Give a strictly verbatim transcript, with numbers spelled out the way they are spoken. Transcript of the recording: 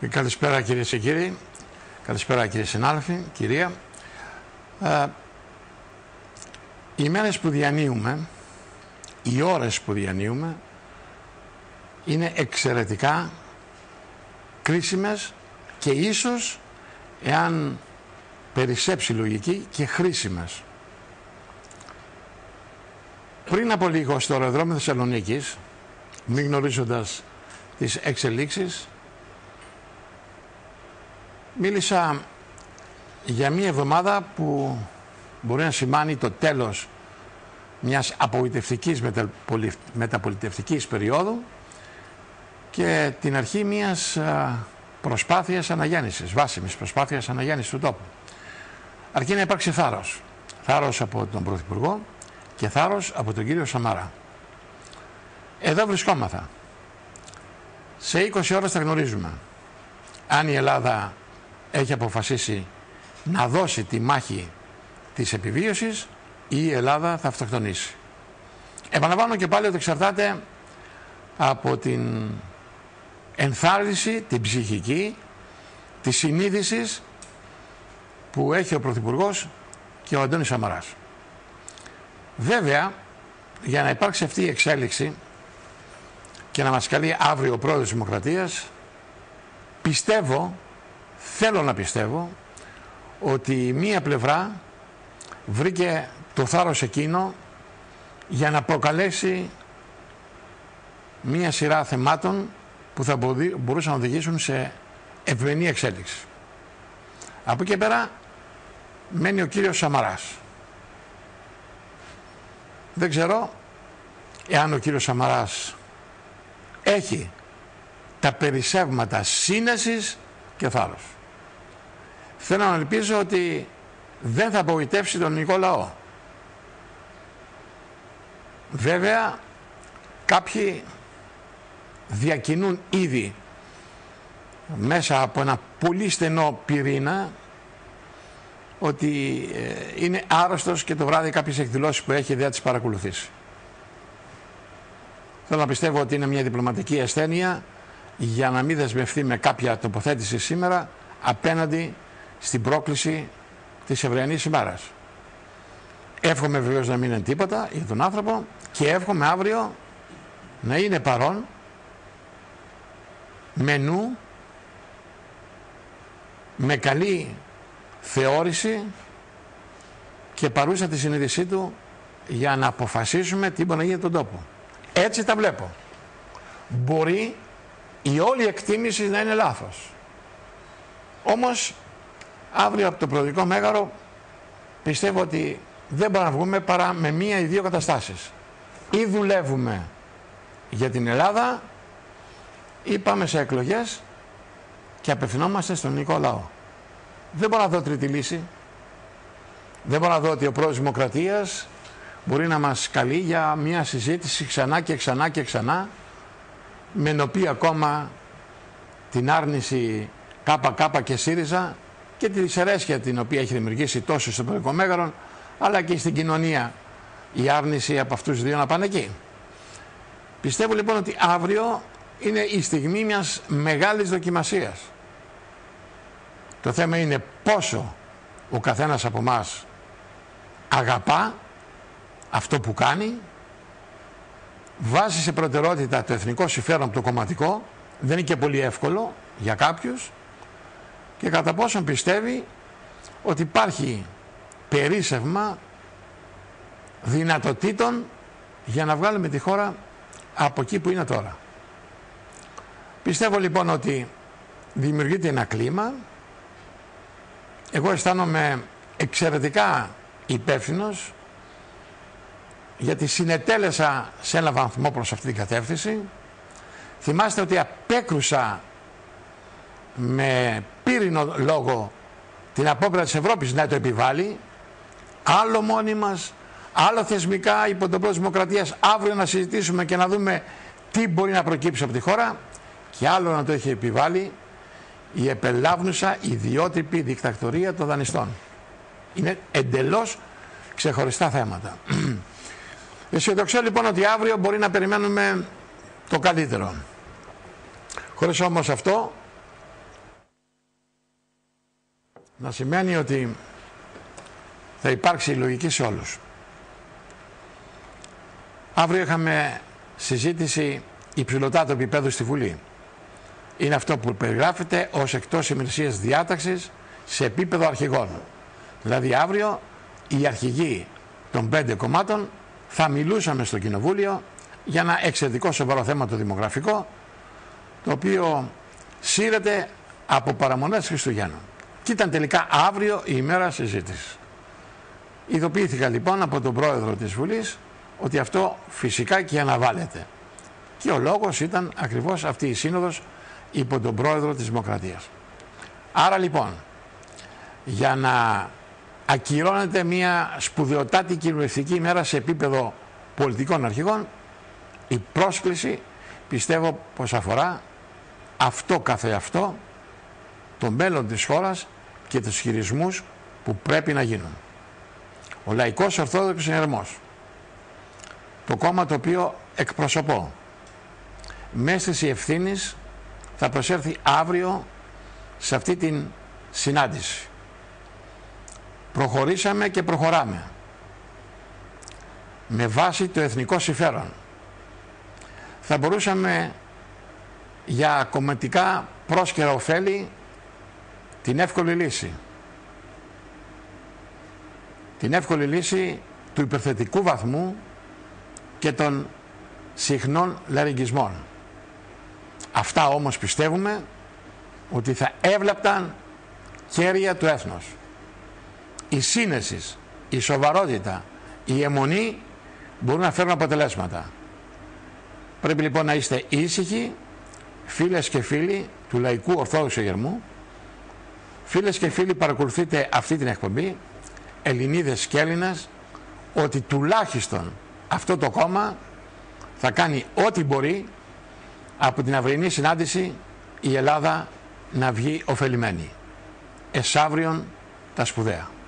Καλησπέρα κυρίες και κύριοι, καλησπέρα κύριοι συνάδελφοι, κυρία. Ε, οι μέρες που διανύουμε, οι ώρες που διανύουμε είναι εξαιρετικά κρίσιμες και ίσως, εάν περισσέψει λογική, και χρήσιμες. Πριν από λίγο στο αεροδρόμιο Θεσσαλονίκης, μην γνωρίζοντας τις εξελίξεις, μίλησα για μία εβδομάδα που μπορεί να σημάνει το τέλος μιας απογοητευτικής μεταπολιτευτικής περίοδου και την αρχή μιας προσπάθειας αναγέννησης, βάσιμης προσπάθειας αναγέννησης του τόπου. Αρκεί να υπάρξει θάρρος. Θάρρος από τον Πρωθυπουργό και θάρρος από τον κύριο Σαμαρά. Εδώ βρισκόμαθα. Σε είκοσι ώρες θα γνωρίζουμε αν η Ελλάδα έχει αποφασίσει να δώσει τη μάχη της επιβίωσης ή η Ελλάδα θα αυτοκτονήσει. Επαναλαμβάνω και πάλι ότι εξαρτάται από την ενθάρρυνση, την ψυχική, τη συνείδησης που έχει ο Πρωθυπουργός και ο Αντώνης Σαμαράς. Βέβαια, για να υπάρξει αυτή η εξέλιξη και να μας καλεί αύριο ο πρόεδρος της Δημοκρατίας, πιστεύω, θέλω να πιστεύω, ότι η μία πλευρά βρήκε το θάρρος εκείνο για να προκαλέσει μία σειρά θεμάτων που θα μπορούσαν να οδηγήσουν σε ευμενή εξέλιξη. Από εκεί πέρα μένει ο κύριος Σαμαράς. Δεν ξέρω εάν ο κύριος Σαμαράς έχει τα περισσεύματα σύνεσης και θάρρος. Θέλω να ελπίζω ότι δεν θα απογοητεύσει τον ελληνικό λαό. Βέβαια, κάποιοι διακινούν ήδη μέσα από ένα πολύ στενό πυρήνα ότι είναι άρρωστος και το βράδυ κάποιες εκδηλώσεις που έχει δεν θα τις παρακολουθήσει. Θέλω να πιστεύω ότι είναι μια διπλωματική ασθένεια για να μην δεσμευτεί με κάποια τοποθέτηση σήμερα απέναντι στην πρόκληση της Εβραϊανής ημέρας. Εύχομαι βεβαίως να μην είναι τίποτα για τον άνθρωπο και εύχομαι αύριο να είναι παρόν με νου, με καλή θεώρηση και παρούσα τη συνείδησή του για να αποφασίσουμε τι μπορεί να γίνει τον τόπο. Έτσι τα βλέπω. Μπορεί η όλη εκτίμηση να είναι λάθος. Όμως αύριο από το Προεδρικό Μέγαρο πιστεύω ότι δεν μπορούμε να βγούμε παρά με μία ή δύο καταστάσεις. Ή δουλεύουμε για την Ελλάδα ή πάμε σε εκλογές και απευθυνόμαστε στον ελληνικό λαό. Δεν μπορώ να δω τρίτη λύση. Δεν μπορώ να δω ότι ο πρόεδρος της Δημοκρατίας μπορεί να μας καλεί για μια συζήτηση ξανά και ξανά και ξανά, με ενωπεί ακόμα την άρνηση ΚΚ και ΣΥΡΙΖΑ και τη δυσαρέσκεια την οποία έχει δημιουργήσει τόσο στο Προεδρικό Μέγαρο, αλλά και στην κοινωνία η άρνηση από αυτούς τους δύο να πάνε εκεί. Πιστεύω λοιπόν ότι αύριο είναι η στιγμή μιας μεγάλης δοκιμασίας. Το θέμα είναι πόσο ο καθένας από εμάς αγαπά αυτό που κάνει, βάζει σε προτεραιότητα το εθνικό συμφέρον από το κομματικό, δεν είναι και πολύ εύκολο για κάποιους, και κατά πόσον πιστεύει ότι υπάρχει περίσσευμα δυνατοτήτων για να βγάλουμε τη χώρα από εκεί που είναι τώρα. Πιστεύω λοιπόν ότι δημιουργείται ένα κλίμα. Εγώ αισθάνομαι εξαιρετικά υπεύθυνος, γιατί συνετέλεσα σε ένα βαθμό προς αυτή την κατεύθυνση. Θυμάστε ότι απέκρουσα με πύρινο λόγο την απόπειρα της Ευρώπης να το επιβάλλει, άλλο μόνοι μας, άλλο θεσμικά υπό τον πρόεδρο της Δημοκρατίας, αύριο να συζητήσουμε και να δούμε τι μπορεί να προκύψει από τη χώρα, και άλλο να το έχει επιβάλει η επελάβνουσα ιδιότυπη δικτακτορία των δανειστών. Είναι εντελώς ξεχωριστά θέματα. Αισιοδοξώ λοιπόν ότι αύριο μπορεί να περιμένουμε το καλύτερο. Χωρίς όμως αυτό να σημαίνει ότι θα υπάρξει λογική σε όλους. Αύριο είχαμε συζήτηση υψηλωτάτου επίπεδου στη Βουλή. Είναι αυτό που περιγράφεται ως εκτός ημερησίας διάταξης σε επίπεδο αρχηγών. Δηλαδή αύριο οι αρχηγοί των πέντε κομμάτων θα μιλούσαμε στο Κοινοβούλιο για ένα εξαιρετικό σοβαρό θέμα το δημογραφικό, το οποίο σύρεται από παραμονές Χριστουγέννων. Και ήταν τελικά αύριο η ημέρα συζήτησης. Ειδοποιήθηκα λοιπόν από τον πρόεδρο της Βουλής ότι αυτό φυσικά και αναβάλλεται. Και ο λόγος ήταν ακριβώς αυτή η σύνοδος υπό τον πρόεδρο της Δημοκρατίας. Άρα λοιπόν, για να ακυρώνεται μια σπουδαιοτάτη κοινοβουλευτική ημέρα σε επίπεδο πολιτικών αρχηγών, η πρόσκληση πιστεύω πως αφορά αυτό καθεαυτό, το μέλλον της χώρας και τους χειρισμούς που πρέπει να γίνουν. Ο Λαϊκός Ορθόδοξος Συνειρμός, το κόμμα το οποίο εκπροσωπώ, με αίσθηση ευθύνης θα προσέλθει αύριο σε αυτή την συνάντηση. Προχωρήσαμε και προχωράμε με βάση το εθνικό συμφέρον. Θα μπορούσαμε για κομματικά πρόσκαιρα ωφέλη την εύκολη λύση. Την εύκολη λύση του υπερθετικού βαθμού και των συχνών λαρυγγισμών. Αυτά όμως πιστεύουμε ότι θα έβλαπταν κέρια του έθνους. Η σύνεση, η σοβαρότητα, η αιμονή μπορούν να φέρουν αποτελέσματα. Πρέπει λοιπόν να είστε ήσυχοι, φίλες και φίλοι του Λαϊκού Ορθόδοξου Συνειρμού, φίλες και φίλοι παρακολουθείτε αυτή την εκπομπή, Ελληνίδες και Έλληνες, ότι τουλάχιστον αυτό το κόμμα θα κάνει ό,τι μπορεί από την αυριανή συνάντηση η Ελλάδα να βγει ωφελημένη. Εσαύριον τα σπουδαία.